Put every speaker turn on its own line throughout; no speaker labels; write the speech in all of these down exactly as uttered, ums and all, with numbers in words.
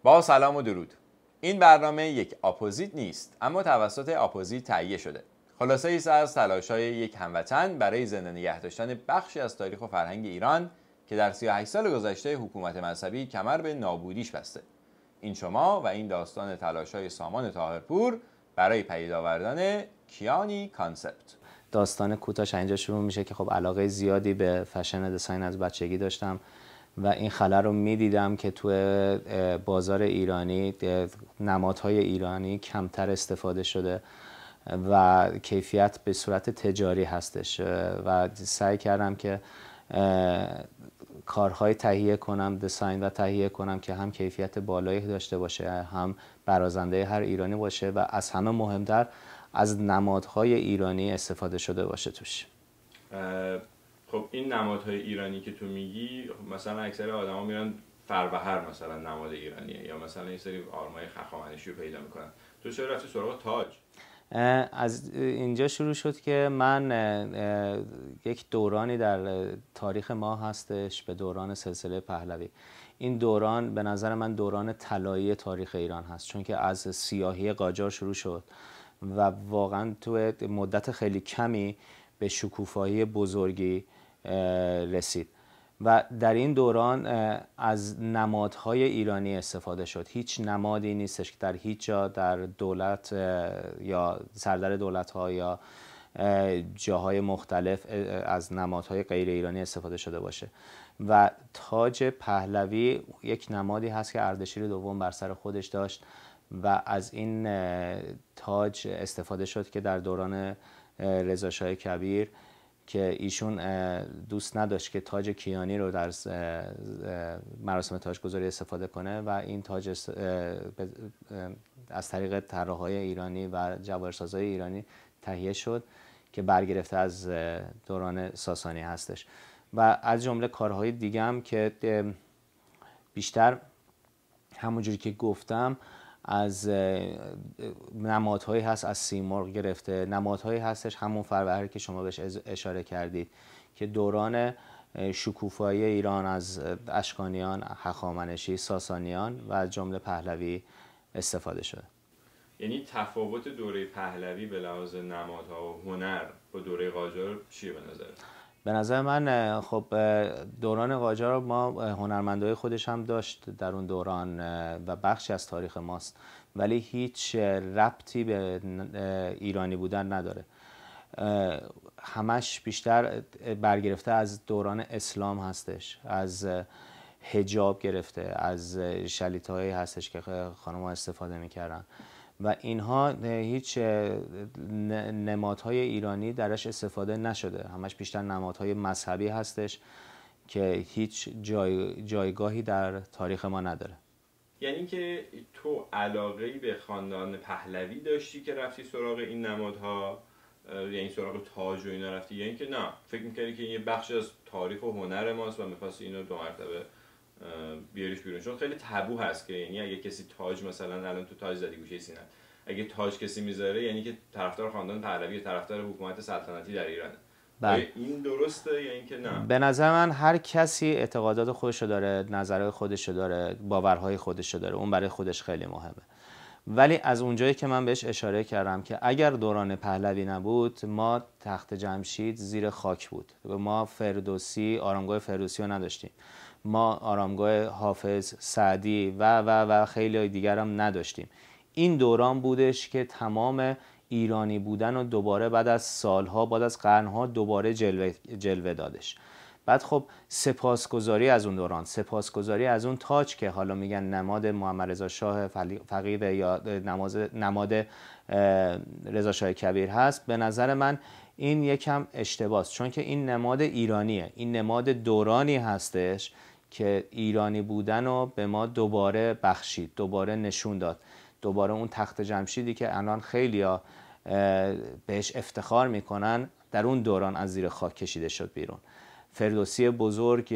با سلام و درود. این برنامه یک آپوزیت نیست، اما توسط آپوزیت تهیه شده. خلاصه ایست از تلاش‌های یک هموطن برای زنده نگه داشتن بخشی از تاریخ و فرهنگ ایران که در سی و هشت سال گذشته حکومت مذهبی کمر به نابودیش بسته. این شما و این داستان تلاش‌های سامان طاهرپور برای پدید آوردن کیانی کانسپت.
داستان کوتاهش اینجا شروع میشه که خب علاقه زیادی به فشن دیزاین از بچگی داشتم و این خلا رو میدیدم که تو بازار ایرانی نمادهای ایرانی کمتر استفاده شده و کیفیت به صورت تجاری هستش و سعی کردم که کارهای تهیه کنم، دیزاین و تهیه کنم که هم کیفیت بالایی داشته باشه، هم برازنده هر ایرانی باشه و از همه مهمتر از نمادهای ایرانی استفاده شده باشه توش.
خب این نمادهای ایرانی که تو میگی، مثلا اکثر آدما میرن فروهر مثلا نماد ایرانیه، یا مثلا این سری آرمای هخامنشی رو پیدا میکنن. تو چرا رفتی سراغ تاج؟
از اینجا شروع شد که من یک دورانی در تاریخ ما هستش به دوران سلسله پهلوی. این دوران به نظر من دوران طلایی تاریخ ایران هست، چون که از سیاهی قاجار شروع شد و واقعا تو مدت خیلی کمی به شکوفایی بزرگی رسید و در این دوران از نمادهای ایرانی استفاده شد. هیچ نمادی نیستش که در هیچ جا در دولت یا سردر دولت‌ها یا جاهای مختلف از نمادهای غیر ایرانی استفاده شده باشه و تاج پهلوی یک نمادی هست که اردشیر دوم بر سر خودش داشت و از این تاج استفاده شد که در دوران رضا شاه کبیر که ایشون دوست نداشت که تاج کیانی رو در مراسم تاجگذاری استفاده کنه و این تاج از طریق طراحای ایرانی و جواهرسازای ایرانی تهیه شد که برگرفته از دوران ساسانی هستش و از جمله کارهای دیگه هم که بیشتر همونجوری که گفتم از نمادهایی هست، از سیمرغ گرفته، نمادهایی هستش همون فروهر که شما بهش اشاره کردید که دوران شکوفایی ایران از اشکانیان، هخامنشی، ساسانیان و از جمله پهلوی استفاده شده.
یعنی تفاوت دوره پهلوی به لحاظ نمادها و هنر با دوره قاجار چیه به نظرت؟
به نظر من خب دوران قاجار ما هنرمندای خودش هم داشت در اون دوران و بخشی از تاریخ ماست، ولی هیچ ربطی به ایرانی بودن نداره. همش بیشتر برگرفته از دوران اسلام هستش، از حجاب گرفته، از شلیطه‌هایی هستش که خانم‌ها استفاده می‌کردن و اینها هیچ نمادهای ایرانی درش استفاده نشده. همش بیشتر نمادهای مذهبی هستش که هیچ جای جایگاهی در تاریخ ما نداره.
یعنی که تو علاقه‌ای به خاندان پهلوی داشتی که رفتی سراغ این نمادها، یعنی سراغ تاج و اینا رفتی، یعنی که نه فکر می‌کردی که این یه بخش از تاریخ و هنر ماست و می‌خواستی اینو دو مرتبه بیاریش بیرون؟ چون خیلی تابو هست که یعنی اگه کسی تاج مثلا الان تو تاج زدی گوشه سینه، اگه تاج کسی میذاره یعنی که طرفدار خاندان پهلوی، طرفدار حکومت سلطنتی در ایرانه. بله. این درسته یا اینکه نه؟
به نظر من هر کسی اعتقادات خودشو داره، نظرهای خودشو داره، باورهای خودشو داره، اون برای خودش خیلی مهمه. ولی از اونجایی که من بهش اشاره کردم که اگر دوران پهلوی نبود ما تخت جمشید زیر خاک بود، ما فردوسی، آرامگاه فردوسی رو نداشتیم، ما آرامگاه حافظ، سعدی و و و خیلی دیگر هم نداشتیم. این دوران بودش که تمام ایرانی بودن و دوباره بعد از سالها، بعد از قرنها دوباره جلوه, جلوه دادش. بعد خب سپاسگزاری از اون دوران، سپاسگزاری از اون تاج که حالا میگن نماد محمد رضا شاه فقیه یا نماد رضا شاه کبیر هست، به نظر من این یکم اشتباهه، چون که این نماد ایرانیه، این نماد دورانی هستش که ایرانی بودن رو به ما دوباره بخشید، دوباره نشون داد، دوباره اون تخت جمشیدی که الان خیلیا بهش افتخار میکنن در اون دوران از زیر خاک کشیده شد بیرون. فردوسی بزرگ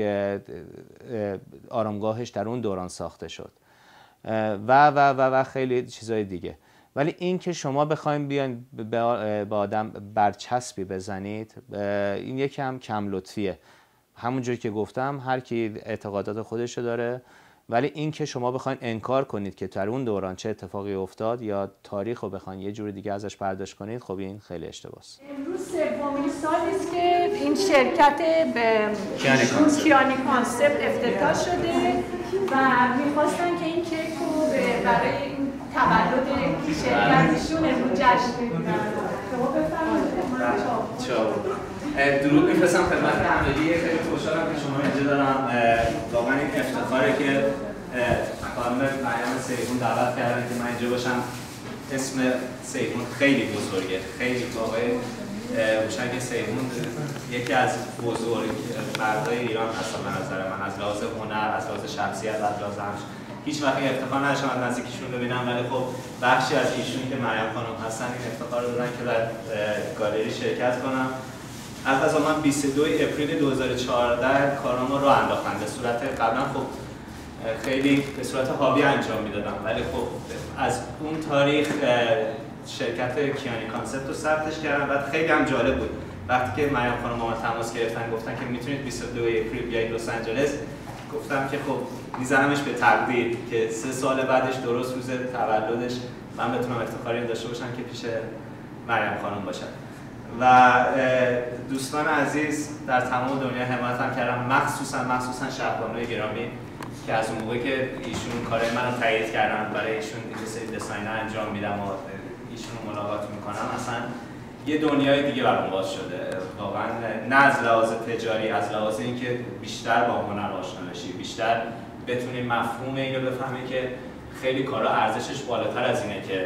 آرامگاهش در اون دوران ساخته شد و و و و خیلی چیزای دیگه. ولی این که شما بخواید بیان به آدم برچسبی بزنید، این یکم کم لطفیه. همونجوری که گفتم هر کی اعتقادات خودشو داره ولی این که شما بخواید انکار کنید که در اون دوران چه اتفاقی افتاد یا تاریخ رو بخواید یه جور دیگه ازش برداشت کنید، خب این خیلی اشتباهه.
امروز سومین سالی است که این شرکت به کیانی کانسپت افتتاح شده و می‌خواستن که این کیک رو برای این تولد شرکتشون امروز جشن بگیرن. شما بفرمایید.
درود می‌فرستم خدمت همگی. خیلی خوشحالم که شما اینجا دارم. واقعا این افتخاره که خانم مریم سیحون دعوت کردن که من اینجا باشم. اسم سیحون خیلی بزرگه، خیلی آقای هوشنگ سیحون یکی از بزرگ مردای ایران هستن به نظر من، از لحاظ هنر، از لحاظ شخصیت، از لحاظ همش. هیچ وقت افتخار نداشتم از نزدیکشون ببینم، ولی خب بخشی از ایشون که مریم خانم هستن این افتخار رو دارن که در گالری شرکت کنم. البته من بیست و دوم اپریل دو هزار و چهارده کارامو رو انداختم. به صورت قبلا خب خیلی به صورت هابی انجام میدادم، ولی خب از اون تاریخ شرکت کیانی کانسپت رو ثبتش کردم. بعد خیلی هم جالب بود وقتی که مریم خانم با من تماس گرفتن گفتن که میتونید بیست و دوم اپریل بیاید لس آنجلس، گفتم که خب میزنمش به تقدیر که سه سال بعدش درست روز تولدش من بتونم افتخاری داشته باشم که پیش مریم خانم باشم. و دوستان عزیز در تمام دنیا حمایت هم کردم، مخصوصا مخصوصا شهربانوی گرامی که از اون موقع که ایشون کارهای منو تایید کردن، برای ایشون یه سری دیزاین‌ها انجام میدم و ایشون رو ملاقات میکنم، اصلا یه دنیای دیگه برام باز شده. واقعا نه از لحاظ تجاری، از لحاظ اینکه بیشتر با هنر آشنا بشی، بیشتر بتونی مفهوم اینو بفهمی که خیلی کارا ارزشش بالاتر از اینه که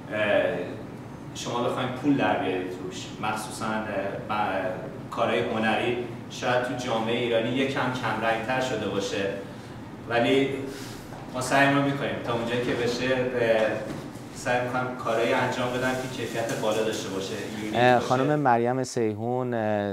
شما بخواید پول در بیارید توش. مخصوصا کارهای هنری شاید تو جامعه ایرانی یکم کم رنگ‌تر شده باشه، ولی ما سعی رو میکنیم تا اونجایی که بشه سعی میکنم کارهایی انجام بدم که کیفیت بالا داشته باشه.
خانم مریم سیحون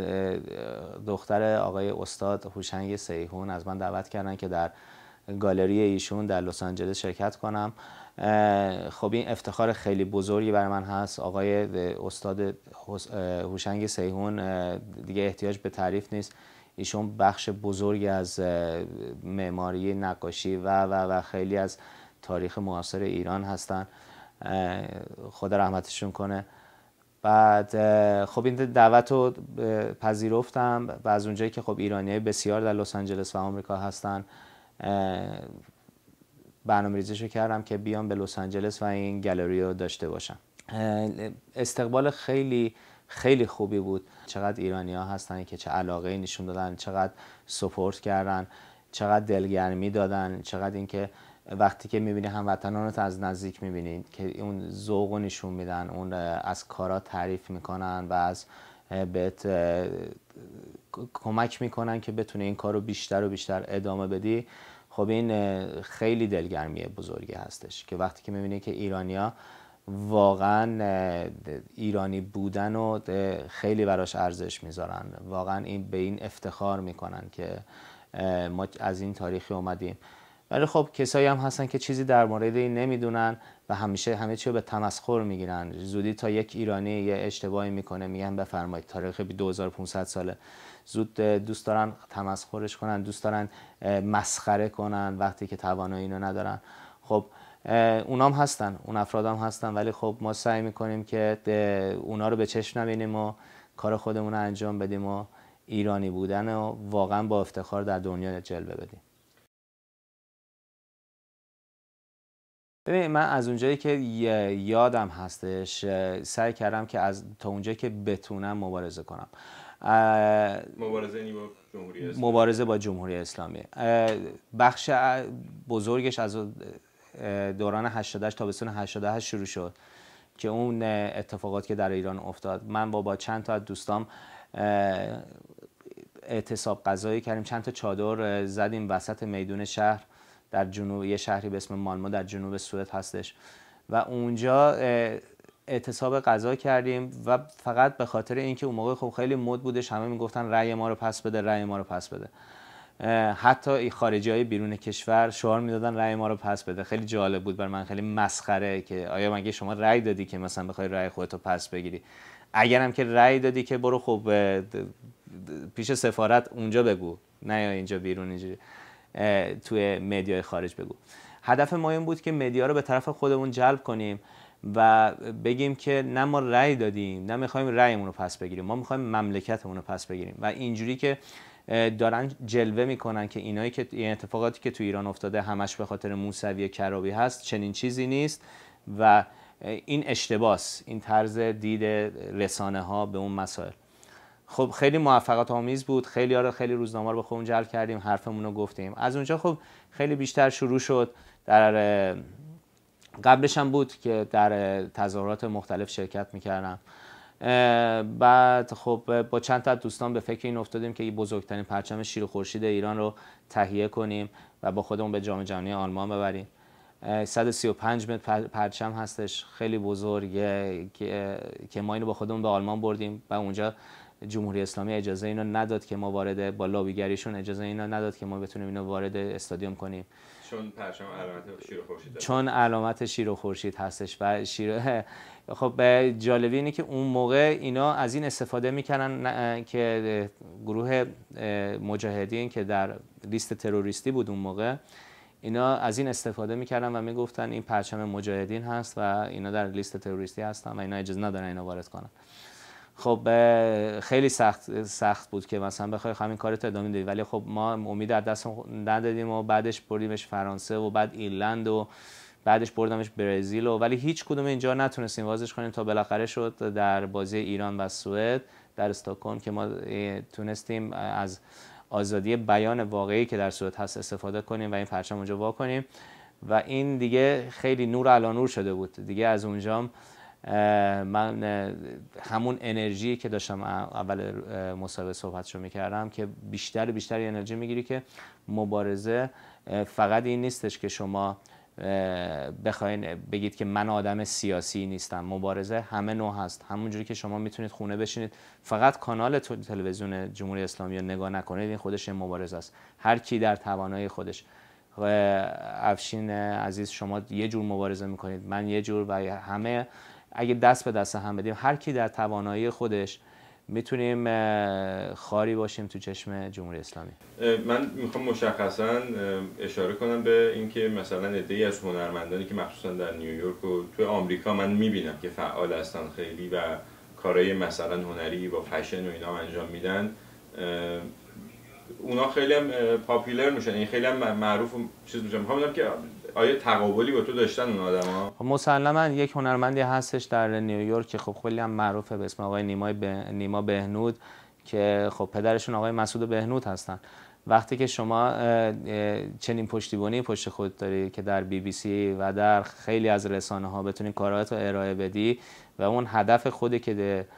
دختر آقای استاد هوشنگ سیحون از من دعوت کردن که در گالری ایشون در لس آنجلس شرکت کنم. خب این افتخار خیلی بزرگی برای من هست. آقای استاد هوشنگ سیحون دیگه احتیاج به تعریف نیست، ایشون بخش بزرگی از معماری، نقاشی و و و خیلی از تاریخ معاصر ایران هستن، خدا رحمتشون کنه. بعد خب این دعوت رو پذیرفتم و از اونجایی که خب ایرانیای بسیار در لس آنجلس و آمریکا هستن برنامه‌ریزیشو کردم که بیام به لس آنجلس و این گالری رو داشته باشم. استقبال خیلی خیلی خوبی بود. چقدر ایرانی‌ها هستن که چه علاقه‌ای نشون دادن، چقدر سپورت کردن، چقدر دلگرمی دادن، چقدر اینکه وقتی که می‌بینی هموطنانت از نزدیک می‌بینی که اون ذوق نشون میدن، اون از کارا تعریف میکنن و از بهت کمک میکنن که بتونی این کارو بیشتر و بیشتر ادامه بدی. خب این خیلی دلگرمی بزرگی هستش که وقتی که می‌بینی که ایرانی‌ها واقعا ایرانی بودن و خیلی براش ارزش میذارن، واقعا این به این افتخار میکنن که ما از این تاریخی اومدیم. ولی خب کسایی هم هستن که چیزی در مورد این نمیدونن و همیشه همه چی رو به تمسخر میگیرن. زودی تا یک ایرانی یه اشتباهی میکنه میگن بفرمایید تاریخ دو هزار و پانصد ساله، زود دوست دارن تمسخرش کنن، دوست دارن مسخره کنن وقتی که توانایی اینو ندارن. خب اونام هستن، اون افرادام هستن، ولی خب ما سعی میکنیم که اونا رو به چشم نبینیم و کار خودمون رو انجام بدیم و ایرانی بودن و واقعا با افتخار در دنیا جلوه بدیم. ببین من از اونجایی که یادم هستش سعی کردم که از تا اونجایی که بتونم مبارزه کنم.
مبارزه با جمهوری اسلامی.
مبارزه با جمهوری اسلامی. بخش بزرگش از دوران هشتاد و هشت تابستون هشتاد و هشت شروع شد که اون اتفاقات که در ایران افتاد. من با با چند تا از دوستام اعتصاب غذایی کردیم، چند تا چادر زدیم وسط میدون شهر در جنوب، یه شهری به اسم مالمو در جنوب سوئد هستش و اونجا اعتصاب غذا کردیم و فقط به خاطر اینکه اون موقع خب خیلی مد بودش، همه میگفتن رأی ما رو پس بده، رأی ما رو پس بده. حتی خارجی‌های بیرون کشور شعار میدادن رأی ما رو پس بده. خیلی جالب بود برای من، خیلی مسخره که آیا مگه شما رأی دادی که مثلا بخوای رأی خودت رو پس بگیری؟ اگرم که رأی دادی که برو خب پیش سفارت اونجا بگو، نه یا اینجا بیرون اینجوری. توی مدیای خارج بگو. هدف ما این بود که مدیا رو به طرف خودمون جلب کنیم و بگیم که نه ما رأی دادیم، نه میخوایم رأیمون رو پس بگیریم، ما میخوایم مملکتمون رو پس بگیریم. و اینجوری که دارن جلوه میکنن که اینایی که این اتفاقاتی که تو ایران افتاده همش به خاطر موسوی کرابی هست، چنین چیزی نیست و این اشتباس، این طرز دید رسانه ها به اون مسائل. خب خیلی موفقیت آمیز بود، خیلی آره خیلی روزنامه رو به خودمون جلب کردیم، حرفمون رو گفتیم. از اونجا خب خیلی بیشتر شروع شد. در قبلش هم بود که در تظاهرات مختلف شرکت میکردم. بعد خب با چند تا دوستان به فکر این افتادیم که این بزرگترین پرچم شیر و خورشید ایران رو تهیه کنیم و با خودمون به جام جهانی آلمان ببریم. صد و سی و پنج متر پرچم هستش، خیلی بزرگه که ما اینو با خودمون به آلمان بردیم و اونجا جمهوری اسلامی اجازه اینو نداد که ما وارد، با لابیگریشون اجازه اینو نداد که ما بتونیم اینو وارد استادیوم کنیم،
چون پرچم علامت شیر و خورشید
چون علامت شیر و خورشید هستش. و شیر خب جالبی اینه که اون موقع اینا از این استفاده میکنن که گروه مجاهدین که در لیست تروریستی بود اون موقع، اینا از این استفاده میکردن و میگفتن این پرچم مجاهدین هست و اینا در لیست تروریستی هستن و اینا اجازه ندارن اینا وارد کنن. خب خیلی سخت سخت بود که مثلا بخوای همین کارت ادامه بدی، ولی خب ما امید از دست ندادیم و بعدش بردیمش فرانسه و بعد ایرلند و بعدش بردمش برزیل و ولی هیچ کدوم اینجا نتونستیم بازش کنیم تا بالاخره شد در بازی ایران و سوئد در استکهلم که ما تونستیم از آزادی بیان واقعی که در سوئد هست استفاده کنیم و این پرچم اونجا وا کنیم و این دیگه خیلی نور علی نور شده بود دیگه. از اونجا من همون انرژی که داشتم اول مصاحبه صحبتشو میکردم که بیشتر بیشتر انرژی میگیری که مبارزه فقط این نیستش که شما بخواین بگید که من آدم سیاسی نیستم. مبارزه همه نوع هست. همونجوری که شما میتونید خونه بشینید فقط کانال تلویزیون جمهوری اسلامی رو نگاه نکنید، این خودش مبارزه است. هر کی در توانایی خودش. افشین عزیز شما یه جور مبارزه میکنید، من یه جور و همه اگه دست به دست هم بدیم هر کی در توانایی خودش میتونیم خاری باشیم تو چشم جمهوری اسلامی.
من میخوام مشخصا اشاره کنم به اینکه مثلا عده‌ای از هنرمندانی که مخصوصا در نیویورک و تو آمریکا من میبینم که فعال هستن خیلی و کارهای مثلا هنری با فشن و اینا انجام میدن، اونا خیلی هم پاپولر میشن، این خیلی هم معروف و چیز میشن. میخوام بدونم که آیا تقابلی با تو داشتن اون آدما؟
مسلما یک هنرمندی هستش در نیویورک که خب خیلی هم معروفه به اسم آقای نیما به... نیما بهنود که خب پدرشون آقای مسعود بهنود هستن. وقتی که شما چنین پشتیبانی پشت خود داری که در بی بی سی و در خیلی از رسانه ها بتونی کارات رو ارائه بدی و اون هدف خودی که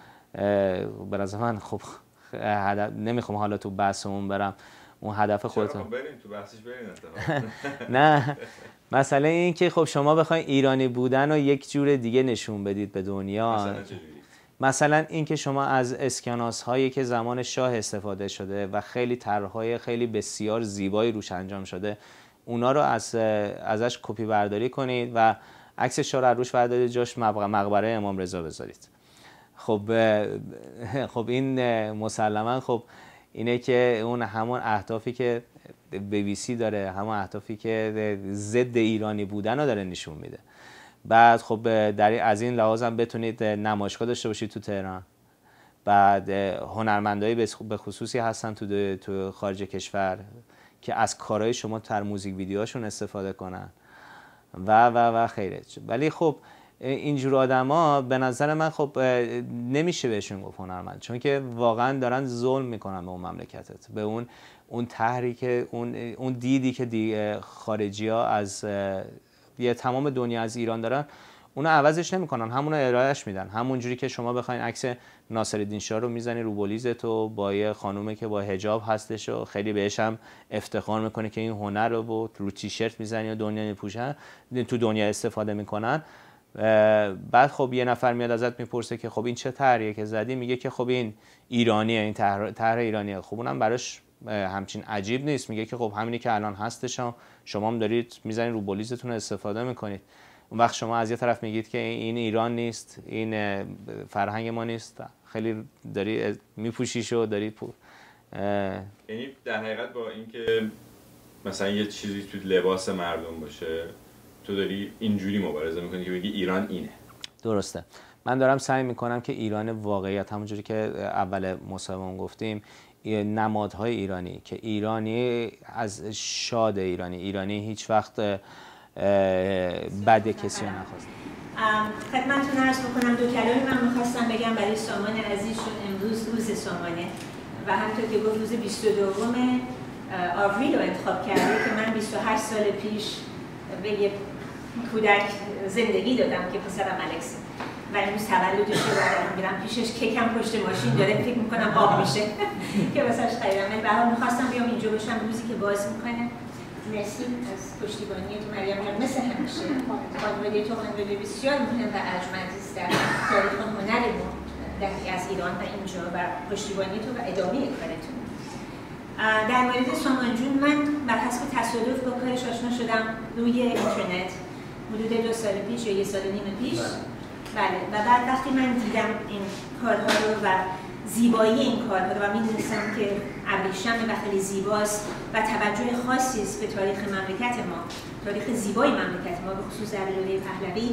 به نظر من خب هدف نمیخوام حالا تو بحثمون برم، اون هدف خودتون
بریم تو بحثش بریم
نه مسئله این که خب شما بخواید ایرانی بودن رو یک جور دیگه نشون بدید به دنیا.
مثلا چجوری؟ مثلا
این که شما از اسکناس هایی که زمان شاه استفاده شده و خیلی طرح‌های خیلی بسیار زیبایی روش انجام شده اونا رو از ازش کپی برداری کنید و عکس شاه رو روش بردارید، جاش مقبره امام رضا بذارید. خب خب این مسلما خب اینه که اون همون اهدافی که بی بی سی داره، همون اهدافی که ضد ایرانی بودن رو داره نشون میده. بعد خب در از این لحاظ هم بتونید نمایشگاه داشته باشید تو تهران. بعد هنرمندایی به خصوصی هستن تو تو خارج کشور که از کارهای شما در موزیک ویدیوهاشون استفاده کنن و و و خیره. ولی خب اینجور آدما به نظر من خب نمیشه بهشون گفت هنرمند، چون که واقعا دارن ظلم میکنن به اون مملکتت، به اون اون طرحی که اون اون دیدی که دی خارجی‌ها از یه تمام دنیا از ایران دارن اونو عوضش نمیکنن، همونو ارائهش میدن. همونجوری که شما بخواید عکس ناصرالدین شاه رو میزنی رو بولیزت و با یه خانومه که با حجاب هستش و خیلی بهش هم افتخار میکنه که این هنر رو رو تیشرت میزنی و دنیا میپوشن، تو دنیا استفاده میکنن. بعد خب یه نفر میاد ازت میپرسه که خب این چه طرحیه که زدی؟ میگه که خب این ایرانیه، این طرح طرح ایرانیه. خب اونم براش همچین عجیب نیست، میگه که خب همینی که الان هستش شما هم دارید میزنید رو بولیزتون استفاده میکنید. اون وقت شما از یه طرف میگید که این ایران نیست، این فرهنگ ما نیست، خیلی داری میپوشیش و داری پو...
یعنی در حقیقت با اینکه مثلا یه چیزی تو لباس مردم باشه، تو داری اینجوری مبارزه میکنی که بگی ایران اینه.
درسته. من دارم سعی میکنم که ایران واقعیت، همونجوری که اول مصاحبه‌مون گفتیم، نمادهای ایرانی، که ایرانی از شاد ایرانی ایرانی هیچ وقت بد کسی رو نخواست.
خدمتتون عرض بکنم دو کلامی من میخواستم بگم برای سامان عزیزشون. امروز روز سامانه و همونطور که گفت روز بیست و دوم آوریل رو انتخاب کرده که من بیست و هشت سال پیش به یه کودک زندگی دادم که پسرم الکسه و امروز تولدش رو دارم میرم پیشش، کیکم پشت ماشین داره، فکر میکنم آب میشه که واسش خریدم. ولی به هر حال میخواستم بیام اینجا باشم روزی که باز میکنه. مرسی از پشتیبانی تو مریم جان، مثل همیشه خانواده تو خانواده بسیار مهم و ارجمندی است در تاریخ هنرمون از ایران و اینجا و پشتیبانی تو و ادامه کارتون. در مورد سامان جون، من بر حسب تصادف با کارش آشنا شدم روی اینترنت حدود دو سال پیش یا یه سال نیم پیش. بله، و بعد وقتی من دیدم این کارها رو و زیبایی این کارها رو و می‌دونستم که ابریشم و خیلی زیباست و توجه خاصی است به تاریخ مملکت ما، تاریخ زیبای مملکت ما، به خصوص در دوره پهلوی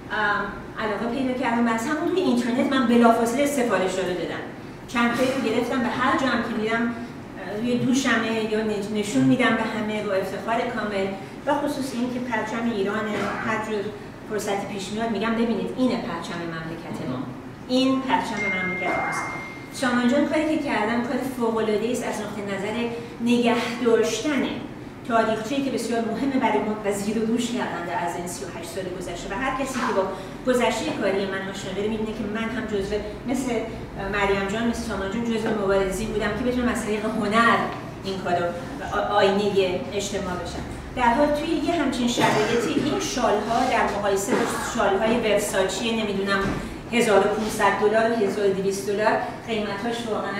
علاقه پیدا کردم و از همون روی اینترنت من بلافاصله سفارش رو دادم. چند تایی رو گرفتم و هر جا هم که میرم روی دوشمه یا نشون میدم به همه با افتخار کامل و خصوص این که پرچم ایران هر جور فرصتی پیش میاد میگم ببینید اینه پرچم مملکت ما، این پرچم مملکت ماست. سامان جان کاری که کردن کار فوق‌العاده‌ای است از نقطه نظر نگه داشتن تاریخچه‌ای که بسیار مهمه برای ما و زیر و روش کردن در از این سی و هشت سال گذشته و هر کسی که با گذشته کاری من آشنا داره می‌بینه که من هم جزو مثل مریم جان مثل سامان جان جزو مبارزین بودم که بتونم از طریق هنر این کارو آینه اجتماع بشم. در حال توی یه همچین شرایطی این شال‌ها در مقایسه با شال‌های ورساچی نمیدونم هزار و پانصد دلار و هزار و دویست دلار قیمتاش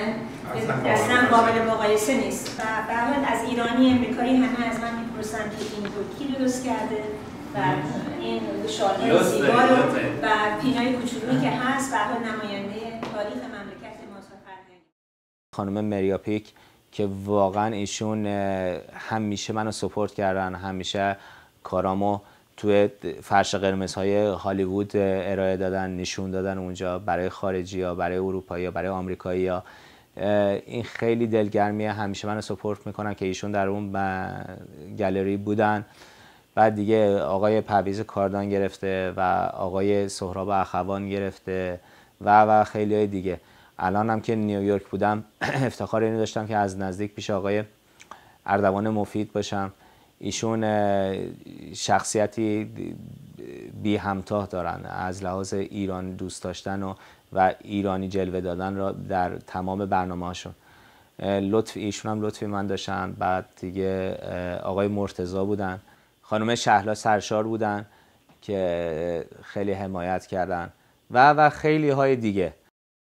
واقعا اصلا قابل مقایسه نیست و به هر حال از ایرانی امریکایی همه از من میپرسن که این رو کی درست کرده و این شال‌های زیبا رو و پینای کوچولویی که هست به هر حال نماینده تاریخ مملکت ماست و فرهنگ.
خانم مریاپیک که واقعا ایشون همیشه منو سپورت کردن، همیشه کارامو توی فرش قرمزهای هالیوود ارائه دادن، نشون دادن اونجا برای خارجی‌ها، برای اروپایی‌ها، برای آمریکایی‌ها. این خیلی دلگرمیه، همیشه منو سپورت میکنن که ایشون در اون گالری بودن. بعد دیگه آقای پرویز کاردان گرفته و آقای سهراب اخوان گرفته و و خیلی‌های دیگه. الان هم که نیویورک بودم افتخار اینو داشتم که از نزدیک پیش آقای اردوان مفید باشم. ایشون شخصیتی بی همتاه دارن از لحاظ ایران دوست داشتن و, و ایرانی جلوه دادن را در تمام برنامه هاشون. لطف ایشون هم لطفی من داشتن. بعد دیگه آقای مرتضی بودن، خانم شهلا سرشار بودن که خیلی حمایت کردن و و خیلی های دیگه.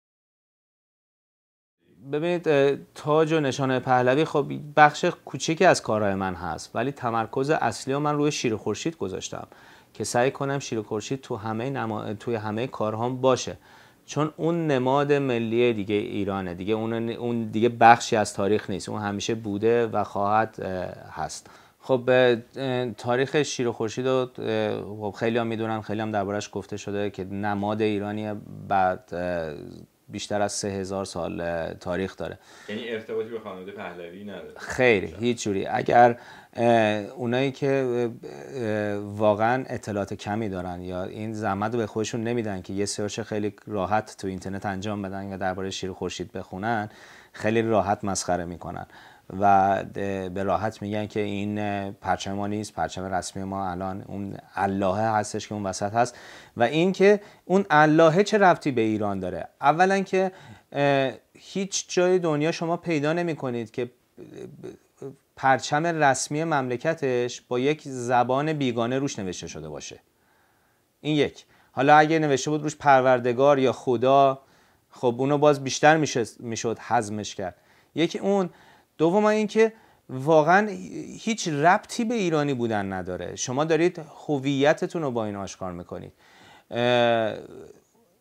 ببینید تاج و نشانه پهلوی خب بخش کوچیکی از کارهای من هست، ولی تمرکز اصلی رو من روی شیر خورشید گذاشتم که سعی کنم شیر خورشید تو همه نما... توی همه کارهام باشه، چون اون نماد ملی دیگه ایرانه دیگه، اون اون دیگه بخشی از تاریخ نیست، اون همیشه بوده و خواهد هست. خب تاریخ شیر خورشید رو خیلی هم میدونن، خیلی هم دربارش گفته شده که نماد ایرانیه، بعد بیشتر از سه هزار سال تاریخ داره.
یعنی ارتباطی به خانواده پهلوی نداره؟
خیر، هیچ جوری. اگر اونایی که واقعا اطلاعات کمی دارن یا این زحمت رو به خودشون نمیدن که یه سرچ خیلی راحت تو اینترنت انجام بدن یا درباره شیر خورشید بخونن، خیلی راحت مسخره میکنن و به راحت میگن که این پرچم ما نیست، پرچم رسمی ما الان اون اللهه هستش که اون وسط هست. و این که اون اللهه چه ربطی به ایران داره؟ اولا که هیچ جای دنیا شما پیدا نمی کنید که پرچم رسمی مملکتش با یک زبان بیگانه روش نوشته شده باشه. این یک. حالا اگه نوشته بود روش پروردگار یا خدا، خب اونو باز بیشتر میشد هضمش کرد. یکی اون. دوم این که واقعا هیچ ربطی به ایرانی بودن نداره. شما دارید هویتتون رو با این آشکار میکنید.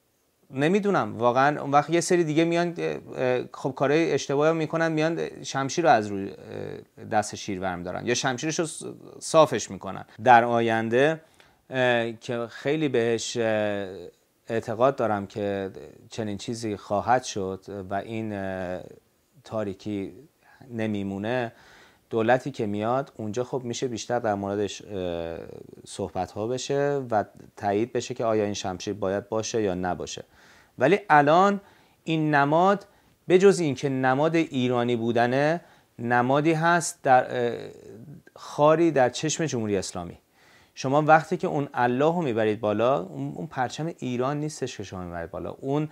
نمیدونم واقعا. اون وقت یه سری دیگه میان خب کارهای اشتباهی میکنن، میان شمشیر رو از روی دست شیر برمی‌دارن یا شمشیرش رو صافش میکنن. در آینده که خیلی بهش اعتقاد دارم که چنین چیزی خواهد شد و این تاریکی نمیمونه، دولتی که میاد اونجا خب میشه بیشتر در موردش صحبت ها بشه و تایید بشه که آیا این شمشیر باید باشه یا نباشه. ولی الان این نماد به جز این که نماد ایرانی بودنه، نمادی هست در خاری در چشم جمهوری اسلامی. شما وقتی که اون الله رو میبرید بالا، اون پرچم ایران نیستش که شما میبرید بالا، اون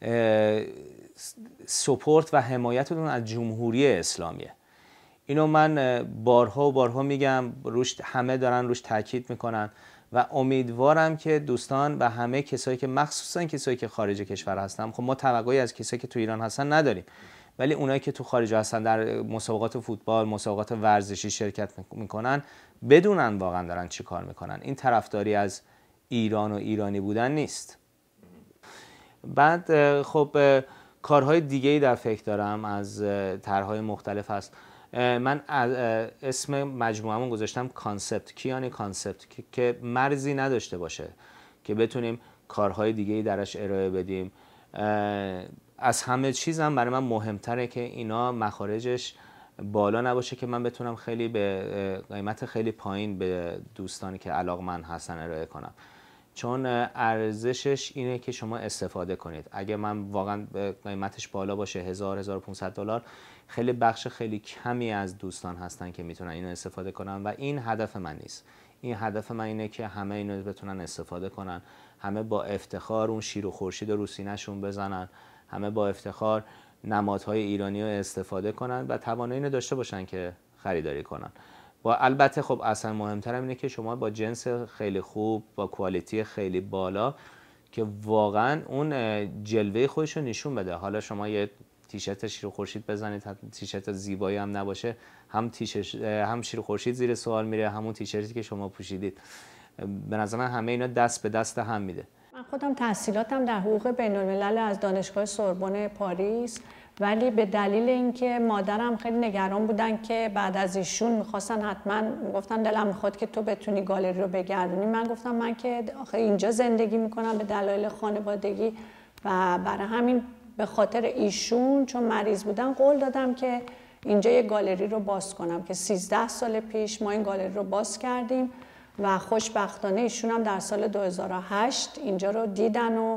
سپورت و حمایتتون از جمهوری اسلامیه. اینو من بارها و بارها میگم، روش همه دارن روش تاکید میکنن و امیدوارم که دوستان و همه کسایی که مخصوصا کسایی که خارج کشور هستن، خب ما توقعی از کسایی که تو ایران هستن نداریم، ولی اونایی که تو خارج هستن در مسابقات فوتبال، مسابقات ورزشی شرکت میکنن، بدونن واقعا دارن چی کار میکنن. این طرفداری از ایران و ایرانی بودن نیست. بعد خب کارهای دیگه‌ای در فکر دارم، از طرح‌های مختلف هست. من اسم مجموعه‌مون گذاشتم کانسپت. کیانی کانسپت که مرزی نداشته باشه، که بتونیم کارهای دیگه‌ای درش ارائه بدیم. از همه چیز هم برای من مهمتره که اینا مخارجش بالا نباشه، که من بتونم خیلی به قیمت خیلی پایین به دوستانی که علاقمند هستن ارائه کنم، چون ارزشش اینه که شما استفاده کنید. اگه من واقعا قیمتش بالا باشه، هزار هزار و پانصد دلار، خیلی بخش خیلی کمی از دوستان هستن که میتونن اینو استفاده کنن و این هدف من نیست. این هدف من اینه که همه اینو بتونن استفاده کنن، همه با افتخار اون شیر و خورشید رو سینه‌شون بزنن، همه با افتخار نمادهای ایرانی رو استفاده کنن و توانایی اینو داشته باشن که خریداری کنن. با البته خب اصلا مهمترم اینه که شما با جنس خیلی خوب، با کوالیتی خیلی بالا، که واقعا اون جلوه خودش رو نشون بده. حالا شما یه تیشرت شیر و خورشید بزنید، تیشرت زیبایی هم نباشه، هم تیشرت هم شیر و خورشید زیر سوال میره، همون تیشرتی که شما پوشیدید. به نظر من همه اینا دست به دست هم میده.
من خودم تحصیلاتم در حقوق بین الملل از دانشگاه سوربن پاریس، ولی به دلیل اینکه مادرم خیلی نگران بودن که بعد از ایشون میخواستن حتما، گفتن دلم میخواد که تو بتونی گالری رو بگردونی. من گفتم من که آخه اینجا زندگی میکنم به دلایل خانوادگی و برای همین به خاطر ایشون چون مریض بودن قول دادم که اینجا یه گالری رو باز کنم، که سیزده سال پیش ما این گالری رو باز کردیم و خوشبختانه ایشون هم در سال دو هزار و هشت اینجا رو دیدن و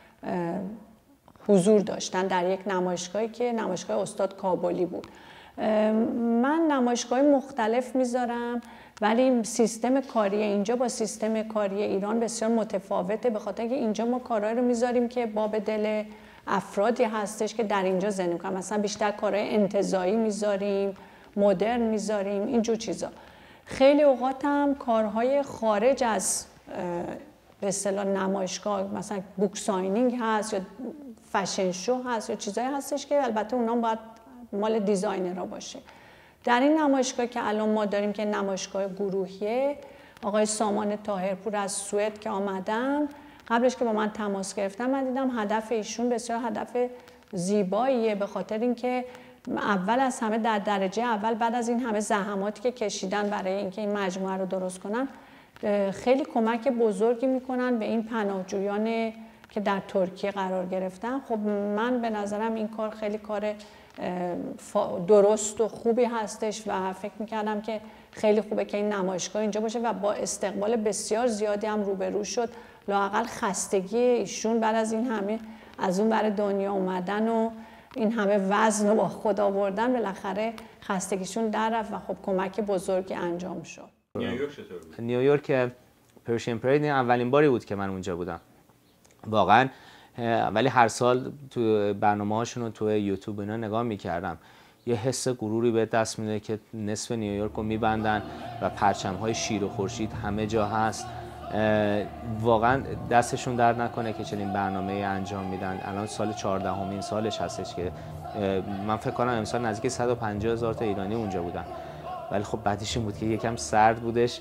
حضور داشتن در یک نمایشگاهی که نمایشگاه استاد کابلی بود. من نمایشگاه مختلف میذارم، ولی سیستم کاری اینجا با سیستم کاری ایران بسیار متفاوته، به خاطر اینکه اینجا ما کارهایی رو میذاریم که باب دل افرادی هستش که در اینجا زندگی میکنن. مثلا بیشتر کارهای انتزاعی میذاریم، مدرن میذاریم، اینجور چیزا. خیلی اوقات هم کارهای خارج از به اصطلاح نمایشگاه، مثلا بوک ساینینگ هست یا فشن شو هست یا چیزایی هستش که البته اونا باید مال دیزاینرها باشه. در این نمایشگاه که الان ما داریم که نمایشگاه گروهیه، آقای سامان طاهرپور از سوئد که آمدن، قبلش که با من تماس گرفتن من دیدم هدف ایشون بسیار هدف زیباییه، به خاطر اینکه اول از همه در درجه اول بعد از این همه زحماتی که کشیدن برای اینکه این مجموعه رو درست کنن، خیلی کمک بزرگی میکنن به این پناهجویان که در ترکیه قرار گرفتن. خب من به نظرم این کار خیلی کار درست و خوبی هستش و فکر میکردم که خیلی خوبه که این نمایشگاه اینجا باشه و با استقبال بسیار زیادی هم روبرو شد. لااقل خستگی ایشون بعد از این همه از اون ور دنیا اومدن و این همه وزن رو با خود آوردن، بالاخره خستگیشون در رفت و خب کمک بزرگی انجام شد.
نیویورک چطور بود؟
نیویورک پرشین پرید اولین باری بود که من اونجا بودم واقعا، ولی هر سال تو برنامه هاشون رو تو یوتیوب اینا نگاه میکردم، یه حس غروری به دست میده که نصف نیویورک رو میبندن و پرچم های شیر و خورشید همه جا هست. واقعا دستشون درد نکنه که چنین برنامه انجام میدن. الان سال چهاردهمین سالش هستش که من فکر کنم امسال نزدیک صد و پنجاه هزار تا ایرانی اونجا بودن، ولی خب بعدش این بود که یکم سرد بودش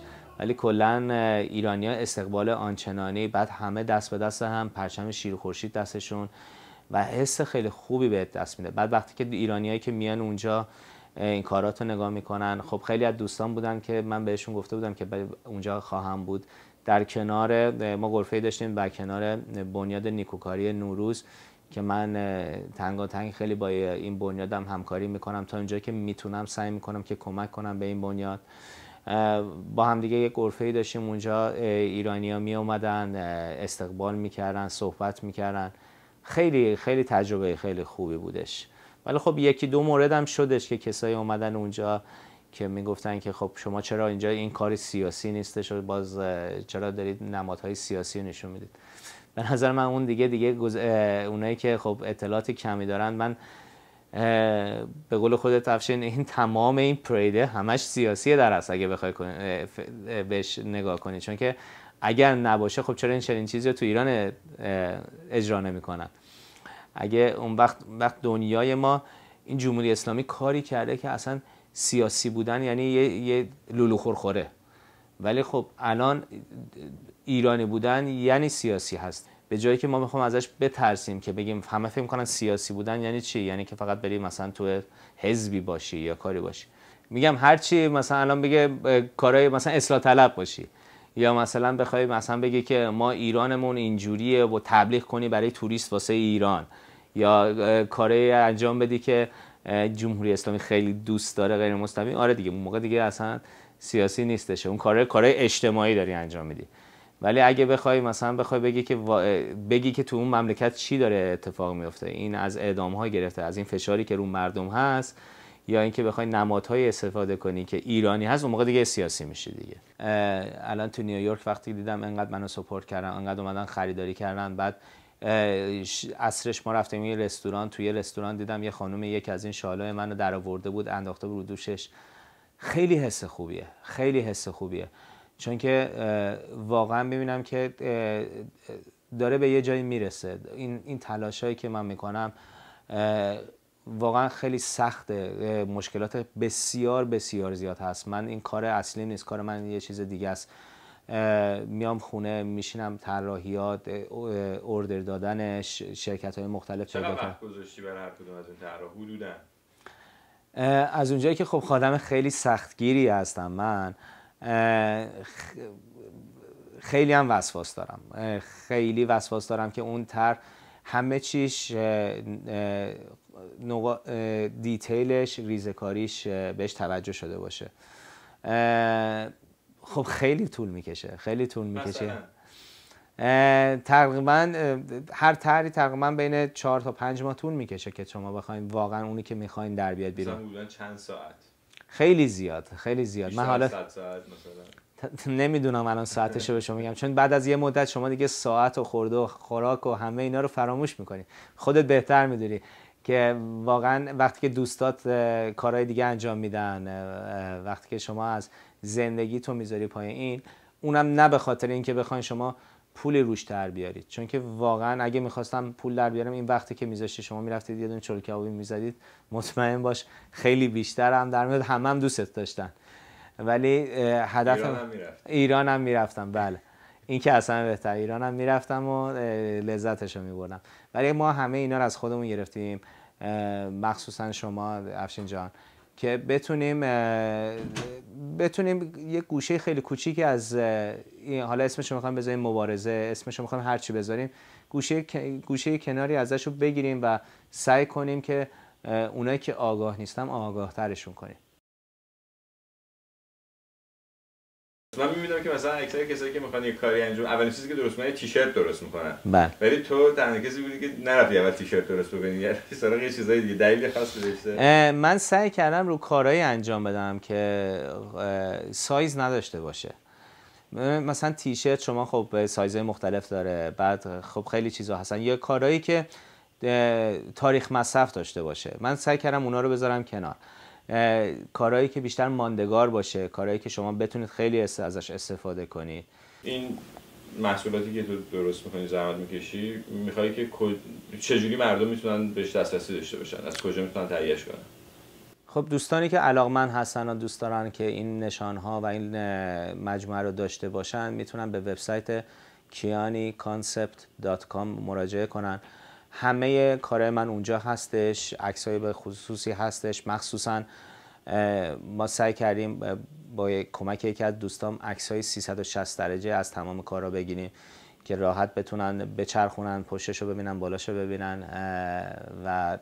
ولی کلا ایرانی‌ها استقبال آنچنانی، بعد همه دست به دست هم، پرچم شیر و خورشید دستشون و حس خیلی خوبی بهت دست میده. بعد وقتی که ایرانیایی که میان اونجا این کاراتو نگاه میکنن، خب خیلی از دوستان بودن که من بهشون گفته بودم که اونجا خواهم بود. در کنار ما غرفه‌ای داشتیم در کنار بنیاد نیکوکاری نوروز که من تنگاتنگ خیلی با این بنیادم همکاری میکنم، تا اونجایی که میتونم سعی میکنم که کمک کنم به این بنیاد. با هم دیگه یک غرفه‌ای داشتیم اونجا، ایرانی‌ها می اومدن استقبال میکردن، صحبت میکردن. خیلی خیلی تجربه خیلی خوبی بودش. ولی خب یکی دو مورد هم شدش که کسایی اومدن اونجا که میگفتن که خب شما چرا اینجا این کار سیاسی نیستش و باز چرا دارید نمادهای سیاسی نشون میدید. به نظر من اون دیگه دیگه گز... اونایی که خب اطلاعات کمی دارن، من به قول خودت افشین این تمام این پریده همش سیاسیه در اصل اگه بخوای بهش نگاه کنی، چون که اگر نباشه خب چرا این چنین چیزی رو تو ایران اجرا نمی‌کنن. اگه اون وقت وقت دنیای ما این جمهوری اسلامی کاری کرده که اصلا سیاسی بودن یعنی یه, یه لولو خورخوره، ولی خب الان ایرانی بودن یعنی سیاسی هست. به جایی که ما میخوام ازش بترسیم که بگیم همه فکر میکنن سیاسی بودن یعنی چی، یعنی که فقط بری مثلا تو حزبی باشی یا کاری باشی. میگم هر چی مثلا الان بگه کارهای مثلا اصلاح طلب باشی، یا مثلا بخوای مثلا بگی که ما ایرانمون اینجوریه و تبلیغ کنی برای توریست واسه ایران، یا کاری انجام بدی که جمهوری اسلامی خیلی دوست داره غیر مستقیم، آره دیگه اون موقع دیگه اصلا سیاسی نیستشه، اون کارهای کارهای اجتماعی داری انجام میدی. ولی اگه بخوای مثلا بخوای بگی که بگی که تو اون مملکت چی داره اتفاق میفته، این از اعدام‌ها گرفته، از این فشاری که رو مردم هست، یا اینکه بخوای نمادهای استفاده کنی که ایرانی هست، اون موقع دیگه سیاسی میشه دیگه. الان تو نیویورک وقتی دیدم انقدر منو سپورت کردن، انقدر اومدن خریداری کردن، بعد عصرش ما رفتیم یه رستوران، توی رستوران دیدم یه خانم یک از این شالای منو درآورده بود، انداخته بود رو دوشش. خیلی حس خوبیه، خیلی حس خوبیه، چون که واقعا ببینم که داره به یه جایی میرسه. این این تلاشایی که من میکنم واقعا خیلی سخته، مشکلات بسیار بسیار زیاد هست. من این کار اصلی نیست، کار من یه چیز دیگه است. میام خونه میشینم طراحیات، اوردر دادن شرکت‌های مختلف پیدا
چقدر وقت گذاشتی برای هر کدوم از این طراح حدوداً؟
از اونجایی که خب خادم خیلی سختگیری هستم من، خیلی هم وسواس دارم، خیلی وسواس دارم که اون طرح همه چیش دیتیلش، ریزکاریش بهش توجه شده باشه. خب خیلی طول میکشه، خیلی طول میکشه. تقریبا هر طرحی تقریبا بین چهار تا پنج ماه طول میکشه که شما بخواید واقعا اونی که میخواین در بیاد بیرون.
مثلا بودن چند ساعت؟
خیلی زیاد، خیلی زیاد. من حالا
صد ساعت مثلا
نمیدونم الان ساعتش رو به شما میگم، چون بعد از یه مدت شما دیگه ساعت و خورده و خوراک و همه اینا رو فراموش میکنی. خودت بهتر میدونی که واقعا وقتی که دوستات کارهای دیگه انجام میدن، وقتی که شما از زندگی تو میذاری پای این، اونم نه به خاطر اینکه بخواین شما پول روش در بیارید، چون که واقعا اگه میخواستم پول در بیارم این وقتی که میذاشتی شما میرفتید یه دونه چلو کبابی میزدید، مطمئن باش خیلی بیشتر هم در میاد، همه هم دوست داشتن. ولی هدف
ایران هم میرفت.
ایران هم میرفتم، بله این که اصلا بهتر، ایران هم میرفتم و لذتش رو میبردم. ولی ما همه اینا رو از خودمون گرفتیم، مخصوصا شما افشین جان، که بتونیم بتونیم یه گوشه خیلی کوچیکی از این، حالا اسمش رو میخوایم بذاریم مبارزه، اسمش رو میخوایم هر چی بذاریم، گوشه گوشه کناری ازش رو بگیریم و سعی کنیم که اونایی که آگاه نیستن آگاه ترشون کنیم.
من می‌بینم که مثلا اکثر کسایی که میخوان یه کاری انجام، اولین چیزی که درست میکنن تیشرت درست میکنن.
بله.
ولی تو تنها کسی بودی که نرفتی اول تیشرت درست بکنی، یعنی سراغ یه چیزای دیگه. دلیل خاصی داشته؟
من سعی کردم رو کارهایی انجام بدم که سایز نداشته باشه. مثلا تیشرت شما خب سایزهای مختلف داره، بعد خب خیلی چیزا هستن، یه کارهایی که تاریخ مصرف داشته باشه، من سعی کردم اونا رو بذارم کنار. کارهایی که بیشتر ماندگار باشه، کارهایی که شما بتونید خیلی ازش استفاده کنید.
این محصولاتی که تو درست می‌کنی، زحمت می‌کشی، می‌خوای که چجوری مردم میتونن بهش دسترسی داشته باشن؟ از کجا میتونن تهیه‌اش کنن؟
خب دوستانی که علاقمند هستن و دوست دارن که این نشانها و این مجموعه رو داشته باشن میتونن به وبسایت کیانی کانسپت دات کام مراجعه کنن. همه کارهای من اونجا هستش، عکسای به خصوصی هستش. مخصوصا ما سعی کردیم با کمک یکی از دوستام عکسای سیصد و شصت درجه از تمام کارا بگیریم که راحت بتونن بچرخونن، پشتشو ببینن، بالاشو ببینن و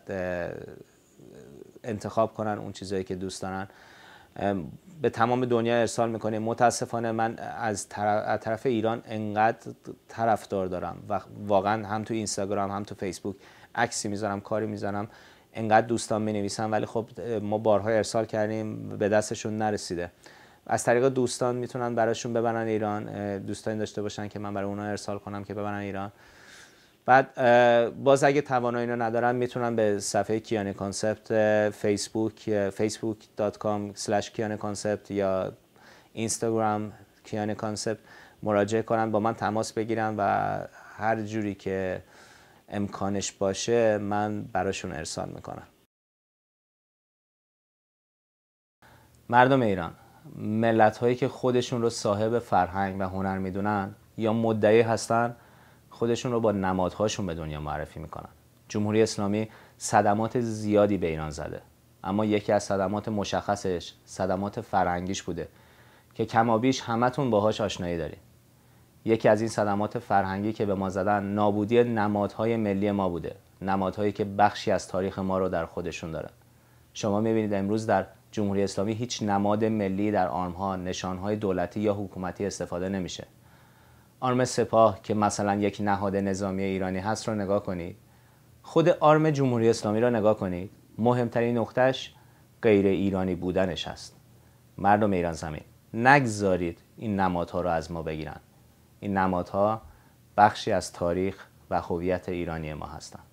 انتخاب کنن اون چیزایی که دوست دارن. به تمام دنیا ارسال میکنیم. متاسفانه من از طرف, از طرف ایران انقدر طرفدار دارم و واقعا هم تو اینستاگرام هم تو فیسبوک عکسی میذارم، کاری میذارم، انقدر دوستان مینویسن، ولی خب ما بارها ارسال کردیم به دستشون نرسیده. از طریق دوستان میتونن براشون ببرن ایران، دوستانی داشته باشن که من برای اونا ارسال کنم که ببرن ایران. بعد باز اگه توانایی رو ندارن میتونن به صفحه کیانی کانسپت فیسبوک فیسبوک دات کام اسلش کیانی کانسپت یا اینستاگرام کیانی کانسپت مراجعه کنن، با من تماس بگیرن و هر جوری که امکانش باشه من براشون ارسال میکنم. مردم ایران، ملت هایی که خودشون رو صاحب فرهنگ و هنر میدونن یا مدعی هستن خودشون رو با نمادهاشون به دنیا معرفی میکنن. جمهوری اسلامی صدمات زیادی به ایران زده، اما یکی از صدمات مشخصش صدمات فرهنگیش بوده که کمابیش همتون باهاش آشنایی دارید. یکی از این صدمات فرهنگی که به ما زدن نابودی نمادهای ملی ما بوده، نمادهایی که بخشی از تاریخ ما رو در خودشون داره. شما میبینید امروز در جمهوری اسلامی هیچ نماد ملی در آرم‌ها، نشانهای دولتی یا حکومتی استفاده نمیشه. آرم سپاه که مثلا یک نهاد نظامی ایرانی هست رو نگاه کنید، خود آرم جمهوری اسلامی رو نگاه کنید، مهمترین نقطهش غیر ایرانی بودنش هست. مردم ایران زمین، نگذارید این نمادها رو از ما بگیرن. این نمادها بخشی از تاریخ و هویت ایرانی ما هستند.